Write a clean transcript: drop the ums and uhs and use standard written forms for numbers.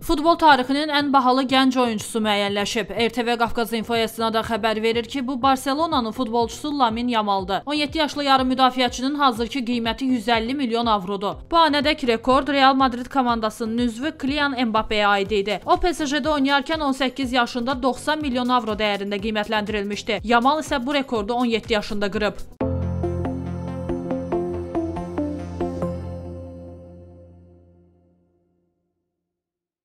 Futbol tarixinin ən bahalı gənc oyuncusu müəyyənləşib. RTV Qafqaz İnfoyasına da xəbər verir ki, bu Barselonanın futbolçusu Lamine Yamal'dır. 17 yaşlı yarım müdafiəçinin hazırki qiyməti 150 milyon avrodur. Bu anədəki rekord Real Madrid komandasının üzvü Kylian Mbappe'yə aid idi. O PSG-də oynayarkən 18 yaşında 90 milyon avro dəyərində qiymətləndirilmişdi. Yamal isə bu rekordu 17 yaşında qırıb.